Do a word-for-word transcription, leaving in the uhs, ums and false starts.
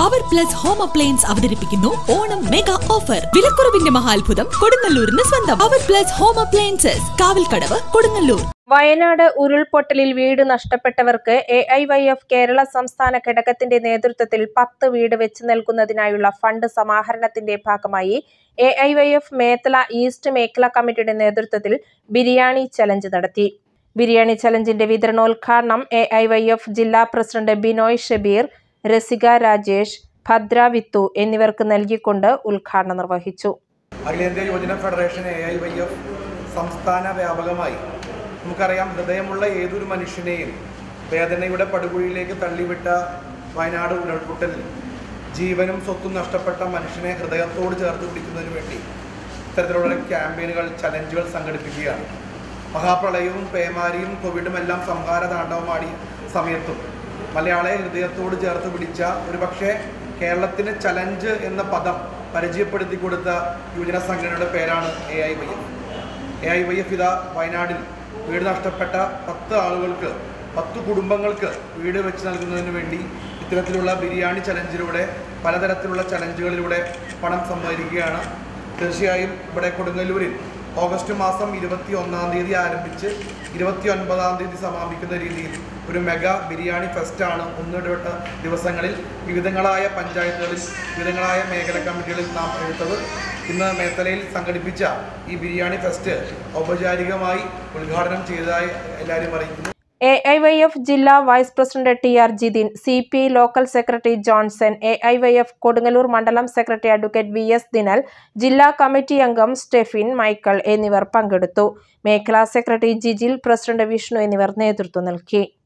Power plus home appliance അവതരിപ്പിക്കുന്നു Onam mega offer. വിലക്കുറവിന്റെ മഹാത്ഭുതം കൊടുങ്ങല്ലൂരിന് സ്വന്തം. Power plus home appliances, Kavalkadavu, Kodungallur. Wayanad ഉരുൾപൊട്ടലിൽ വീട് നഷ്ടപ്പെട്ടവർക്ക് A I Y F Kerala സംസ്ഥാന ഘടകത്തിന്റെ നേതൃത്വത്തിൽ പത്ത് വീട് വെച്ച് നൽകുന്നതിനായുള്ള ഫണ്ട് സമാഹരണത്തിന്റെ ഭാഗമായി A I Y F Methala east മേഖല കമ്മിറ്റിയുടെ നേതൃത്വത്തിൽ ബിരിയാണി ചലഞ്ച് നടത്തി. ബിരിയാണി ചലഞ്ചിന്റെ വിതരണോദ്ഘാടനം എ ഐ വൈ എഫ് ജില്ലാ പ്രസിഡന്റ് ബിനോയ് ഷബീർ, രസിക രാജേഷ്, ഭദ്ര വിത്തു എന്നിവർക്ക് നൽകിക്കൊണ്ട് ഉദ്ഘാടനം നിർവഹിച്ചു. അഖിലേന്ത്യാ യുവജന federation A I Y F സംസ്ഥാന വ്യാപകമായി നമുക്കറിയാം, ഹൃദയമുള്ള ഏതൊരു മനുഷ്യനെയും വേദനയുടെ പടുകുഴിയിലേക്ക് തള്ളിവിട്ട വയനാട് ഉരുൾപൊട്ടലിൽ ജീവനും സ്വത്തും നഷ്ടപ്പെട്ട മനുഷ്യനെ ഹൃദയത്തോട് ചേർത്ത് പിടിക്കുന്നതിന് വേണ്ടി ഇത്തരത്തിലുള്ള ക്യാമ്പയിനുകൾ, ചലഞ്ചുകൾ സംഘടിപ്പിക്കുകയാണ്. മഹാപ്രളയവും പേമാരിയും കോവിഡും എല്ലാം സംഹാര താണ്ഡവമാടിയ സമയത്തും മലയാളിയെ ഹൃദയത്തോട് ചേർത്ത് പിടിച്ച, ഒരു പക്ഷേ കേരളത്തിന് ചലഞ്ച് എന്ന പദം പരിചയപ്പെടുത്തി കൊടുത്ത യുവജന സംഘടനയുടെ പേരാണ് A I Y F. A I Y F ഇതാ വയനാടിൽ വീട് നഷ്ടപ്പെട്ട പത്ത് ആളുകൾക്ക്, പത്ത് കുടുംബങ്ങൾക്ക് വീട് വെച്ച് നൽകുന്നതിന് വേണ്ടി ഇത്തരത്തിലുള്ള ബിരിയാണി ചലഞ്ചിലൂടെ, പലതരത്തിലുള്ള ചലഞ്ചുകളിലൂടെ പണം സമാഹരിക്കുകയാണ്. തീർച്ചയായും ഇവിടെ കൊടുങ്ങല്ലൂരിൽ ഓഗസ്റ്റ് മാസം ഇരുപത്തി ഒന്നാം തീയതി ആരംഭിച്ച് ഇരുപത്തി ഒൻപതാം തീയതി സമാപിക്കുന്ന രീതിയിൽ ഒരു മെഗാ ബിരിയാണി ഫെസ്റ്റാണ് ഒന്നിടവിട്ട ദിവസങ്ങളിൽ വിവിധങ്ങളായ പഞ്ചായത്തുകളിൽ, വിവിധങ്ങളായ മേഖല കമ്മിറ്റികളിൽ നാം എടുത്തത്. ഇന്ന് മേത്തലയിൽ സംഘടിപ്പിച്ച ഈ ബിരിയാണി ഫെസ്റ്റ് ഔപചാരികമായി ഉദ്ഘാടനം ചെയ്തതായി എല്ലാവരും അറിയിക്കുന്നു. എ ഐ വൈ എഫ് ജില്ലാ vice president T R Jithin, C P I local secretary Johnson, A I Y F Kodungallur മണ്ഡലം secretary advocate V S Dinal, ജില്ലാ കമ്മിറ്റി അംഗം സ്റ്റെഫിൻ മൈക്കിൾ എന്നിവർ പങ്കെടുത്തു. മേഖലാ സെക്രട്ടറി ജിജിൽ, പ്രസിഡന്റ് വിഷ്ണു എന്നിവർ നേതൃത്വം നൽകി.